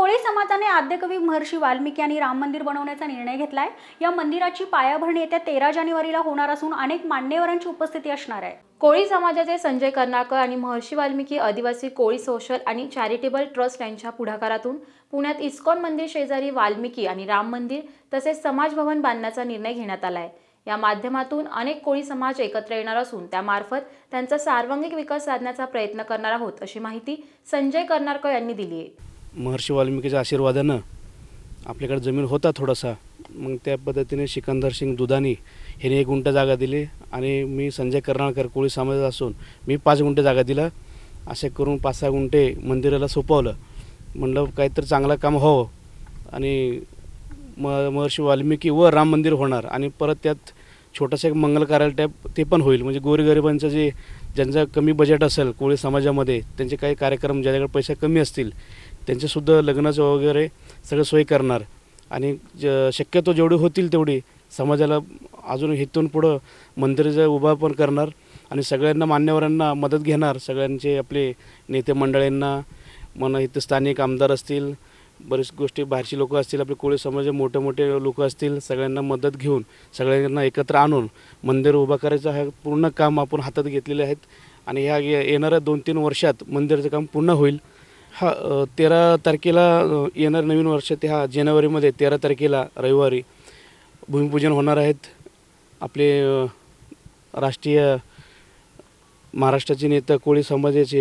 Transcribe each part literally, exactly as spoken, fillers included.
कोळी समाजाने आद्यकवी महर्षी वाल्मिकी आणि राम मंदिर बनवण्याचा निर्णय घेतलाय। या मंदिराची पायाभरणी येत्या तेरा जानेवारीला होणार असून अनेक मान्यवरांची उपस्थिती असणार आहे। कोळी समाजाचे संजय कर्नाळकर आणि महर्षी वाल्मिकी आदिवासी कोळी सोशल आणि चॅरिटेबल ट्रस्ट यांच्या पुढाकारातून पुण्यात इस्कॉन मंदिर शेजारी वाल्मिकी आणि राम मंदिर तसेच समाज भवन बांधण्याचा निर्णय घेण्यात आलाय। या माध्यमातून अनेक कोळी समाज एकत्र येणार असून त्यामार्फत त्यांचा सर्वांगीण विकास साधण्याचा प्रयत्न करणार आहोत, अशी माहिती संजय कर्नाळकर यांनी दिली आहे। महर्षी वाल्मिकीच्या आशीर्वादानं आपल्याकडे जमीन होता थोडासा, मग त्या पद्धतीने सिकंदर सिंग दुधानी ह्याने एक गुंठ जागा दिली आणि मी संजय कर्नाळकर कोळी समाज असून मी पाच गुंठे जागा दिला। असे करून पाच सहा गुंठे मंदिराला सोपवलं। म्हणलं काहीतरी चांगलं काम व्हावं आणि म महर्षी वाल्मिकी व राम मंदिर होणार आणि परत त्यात छोटंसं एक मंगल कार्यालय टाईप ते पण होईल। म्हणजे गोरगरिबांचं जे ज्यांचं कमी बजेट असेल कोळी समाजामध्ये त्यांचे काही कार्यक्रम ज्याच्याकडे पैसे कमी असतील त्यांचेसुद्धा लग्नाचं वगैरे सगळं सोय करणार आणि ज शक्यतो जेवढी होतील तेवढी समाजाला अजून इथून पुढं मंदिराचं उभा पण करणार आणि सगळ्यांना मान्यवरांना मदत घेणार। सगळ्यांचे आपले नेते मंडळींना म्हणा, इथं स्थानिक आमदार असतील, बरेच गोष्टी बाहेरची लोक असतील, आपले कोळी समाज मोठे मोठे लोक असतील, सगळ्यांना मदत घेऊन सगळ्यांना एकत्र आणून मंदिर उभा करायचं हे पूर्ण काम आपण हातात घेतलेले आहेत आणि ह्या येणाऱ्या दोन तीन वर्षात मंदिराचं काम पूर्ण होईल। हा तेरा तारखेला येणार नवीन वर्ष ते हा जानेवारीमध्ये तेरा तारखेला रविवारी भूमिपूजन होणार आहेत। आपले राष्ट्रीय महाराष्ट्राचे नेते कोळी समाजाचे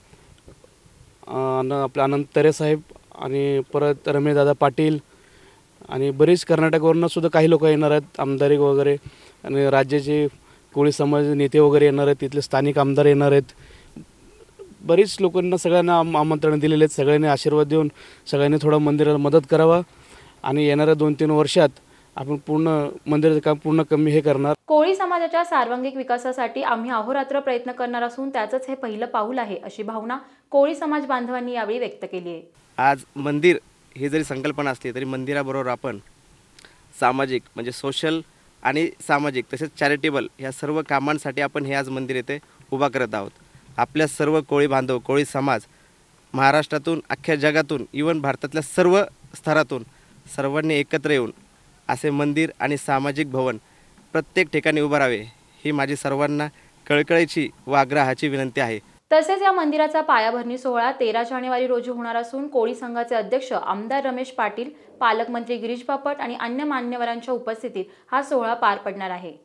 आपले आनंद तरे साहेब आणि परत रमेशदादा पाटील आणि बरेच कर्नाटकवरून सुद्धा काही लोक येणार आहेत, आमदार वगैरे, आणि राज्याचे कोळी समाज नेते वगैरे येणार आहेत, तिथले स्थानिक आमदार येणार आहेत। बरीच लोकांना सगळ्यांना आमंत्रण दिलेले आहेत। सगळ्यांनी आशीर्वाद देऊन सगळ्यांनी थोडं मंदिराला मदत करावा आणि येणाऱ्या दोन तीन वर्षात आपण पूर्ण मंदिराचं काम पूर्ण कमी हे करणार। कोळी समाजाच्या सर्वांगीण विकासासाठी आम्ही अहोरात्र प्रयत्न करणार असून त्याचंच हे पहिलं पाऊल आहे, अशी भावना कोळी समाज बांधवांनी यावेळी व्यक्त केली आहे। आज मंदिर ही जरी संकल्पना असली तरी मंदिराबरोबर आपण सामाजिक म्हणजे सोशल आणि सामाजिक तसेच चॅरिटेबल या सर्व कामांसाठी आपण हे आज मंदिर येथे उभा करत आहोत। आपल्या सर्व कोळी बांधव कोळी समाज महाराष्ट्रातून अख्ख्या जगातून इवन भारतातल्या सर्व स्तरातून सर्वांनी एकत्र येऊन असे मंदिर आणि सामाजिक भवन प्रत्येक ठिकाणी उभं राहावे ही माझी सर्वांना कळकळीची व आग्रहाची विनंती आहे। तसेच या मंदिराचा पायाभरणी सोहळा तेरा जानेवारी रोजी होणार असून कोळी संघाचे अध्यक्ष आमदार रमेश पाटील, पालकमंत्री गिरीश बापट आणि अन्य मान्यवरांच्या उपस्थितीत हा सोहळा पार पडणार आहे।